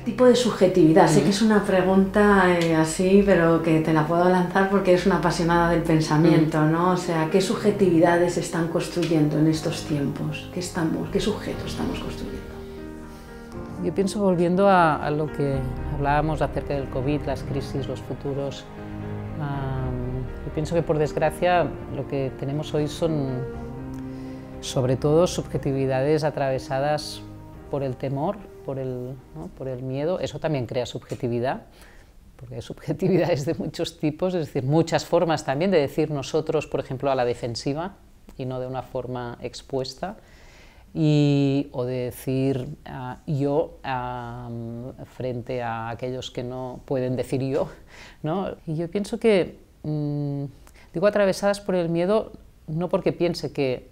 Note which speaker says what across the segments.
Speaker 1: ¿Qué tipo de subjetividad? Sé que es una pregunta así, pero que te la puedo lanzar porque eres una apasionada del pensamiento, ¿no? O sea, ¿qué subjetividades se están construyendo en estos tiempos? ¿Qué sujetos estamos construyendo?
Speaker 2: Yo pienso, volviendo a lo que hablábamos acerca del COVID, las crisis, los futuros, yo pienso que por desgracia lo que tenemos hoy son sobre todo subjetividades atravesadas por el temor, por el miedo. Eso también crea subjetividad, porque hay subjetividades de muchos tipos, es decir, muchas formas también de decir nosotros, por ejemplo, a la defensiva y no de una forma expuesta, o de decir yo frente a aquellos que no pueden decir yo, ¿no? Y yo pienso que, digo atravesadas por el miedo, no porque piense que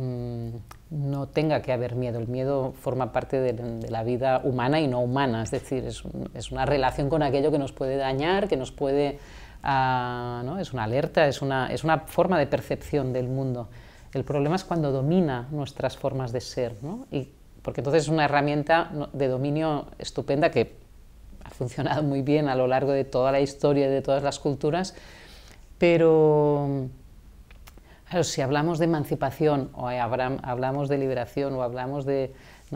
Speaker 2: no tenga que haber miedo. El miedo forma parte de la vida humana y no humana, es decir, es una relación con aquello que nos puede dañar, que nos puede, ¿no? Es una alerta, es una forma de percepción del mundo. El problema es cuando domina nuestras formas de ser, ¿no? Porque entonces es una herramienta de dominio estupenda que ha funcionado muy bien a lo largo de toda la historia y de todas las culturas, pero claro, si hablamos de emancipación o hablamos de liberación o hablamos de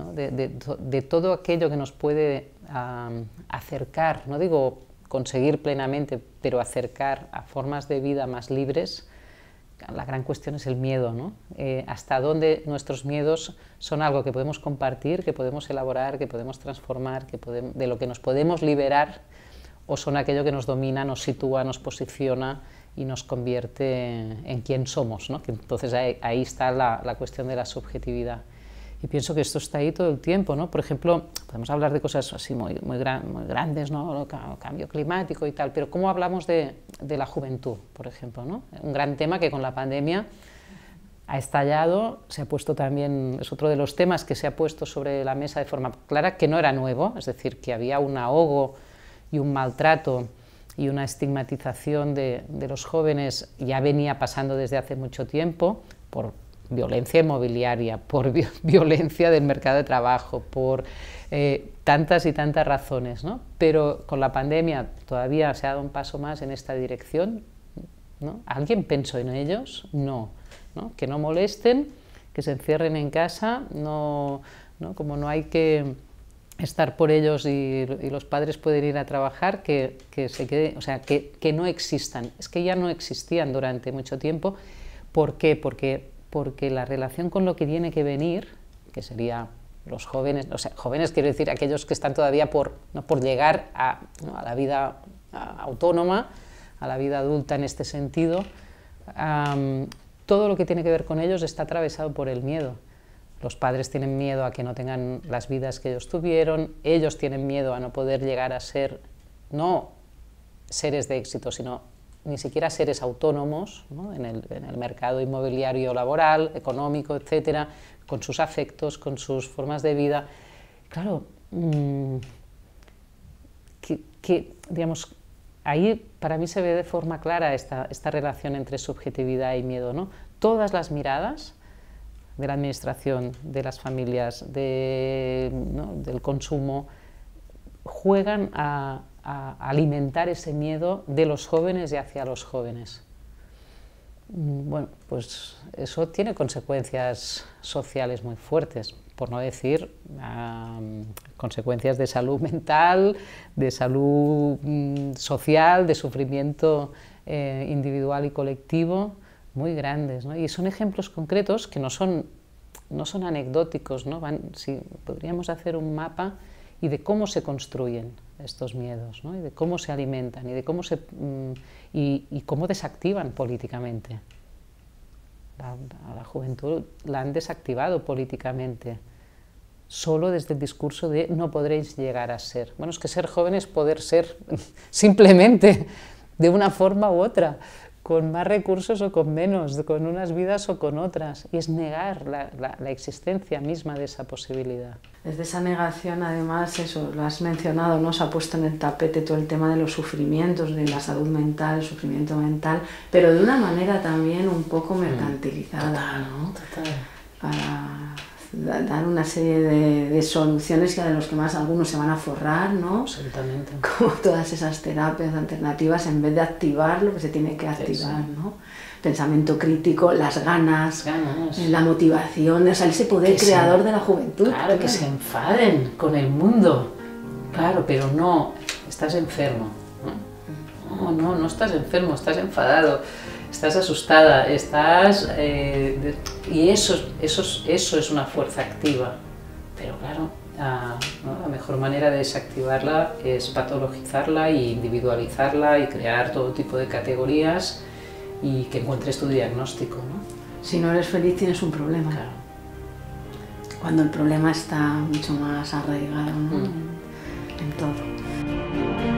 Speaker 2: todo aquello que nos puede acercar, no digo conseguir plenamente, pero acercar a formas de vida más libres, la gran cuestión es el miedo, ¿no? Hasta dónde nuestros miedos son algo que podemos compartir, que podemos elaborar, que podemos transformar, de lo que nos podemos liberar, o son aquello que nos domina, nos sitúa, nos posiciona y nos convierte en quien somos, ¿no? Que entonces ahí está la cuestión de la subjetividad. Y pienso que esto está ahí todo el tiempo, ¿no? Por ejemplo, podemos hablar de cosas así muy grandes, ¿no? Cambio climático y tal, pero ¿cómo hablamos de la juventud, por ejemplo, ¿no? Un gran tema que con la pandemia ha estallado, se ha puesto también, es otro de los temas que se ha puesto sobre la mesa de forma clara, que no era nuevo, es decir, que había un ahogo y un maltrato y una estigmatización de los jóvenes, ya venía pasando desde hace mucho tiempo, por violencia inmobiliaria, por violencia del mercado de trabajo, por tantas y tantas razones, ¿no? Pero con la pandemia todavía se ha dado un paso más en esta dirección, ¿no? ¿Alguien pensó en ellos? No, ¿no? Que no molesten, que se encierren en casa, como no hay que estar por ellos y los padres pueden ir a trabajar, que se quede, o sea, que no existan. Es que ya no existían durante mucho tiempo. ¿Por qué? Porque la relación con lo que tiene que venir, que sería los jóvenes, o sea, jóvenes quiero decir aquellos que están todavía por llegar a la vida autónoma, a la vida adulta en este sentido, todo lo que tiene que ver con ellos está atravesado por el miedo. Los padres tienen miedo a que no tengan las vidas que ellos tuvieron, ellos tienen miedo a no poder llegar a ser, no seres de éxito, sino ni siquiera seres autónomos, ¿no? en el mercado inmobiliario laboral, económico, etcétera, con sus afectos, con sus formas de vida. Claro, digamos, ahí para mí se ve de forma clara esta relación entre subjetividad y miedo, ¿no? Todas las miradas de la administración, de las familias, del consumo, juegan a alimentar ese miedo de los jóvenes y hacia los jóvenes. Bueno, pues eso tiene consecuencias sociales muy fuertes, por no decir consecuencias de salud mental, de salud social, de sufrimiento individual y colectivo, muy grandes, ¿no? Y son ejemplos concretos que no son anecdóticos, ¿no? Podríamos hacer un mapa y de cómo se construyen estos miedos, ¿no? Y de cómo se alimentan y de cómo cómo desactivan políticamente. A la juventud la han desactivado políticamente, solo desde el discurso de no podréis llegar a ser. Bueno, es que ser joven es poder ser simplemente de una forma u otra, con más recursos o con menos, con unas vidas o con otras, y es negar la existencia misma de esa posibilidad.
Speaker 1: Desde esa negación, además, eso lo has mencionado, ¿no? Se ha puesto en el tapete todo el tema de los sufrimientos, de la salud mental, el sufrimiento mental, pero de una manera también un poco mercantilizada, ¿no?
Speaker 2: Total.
Speaker 1: Para dar una serie de soluciones que de los que más algunos se van a forrar, ¿no?
Speaker 2: Absolutamente.
Speaker 1: Como todas esas terapias alternativas, en vez de activar lo que se tiene que activar, ¿no? Pensamiento crítico, las ganas, la motivación, o sea, ese poder creador de la juventud.
Speaker 2: Claro, que se enfaden con el mundo, claro, pero no, estás enfermo. No estás enfermo, estás enfadado, estás asustada, y eso es una fuerza activa, pero claro, ¿no? La mejor manera de desactivarla es patologizarla e individualizarla y crear todo tipo de categorías y que encuentres tu diagnóstico, ¿no?
Speaker 1: Si no eres feliz tienes un problema.
Speaker 2: Claro.
Speaker 1: Cuando el problema está mucho más arraigado, ¿no? En todo.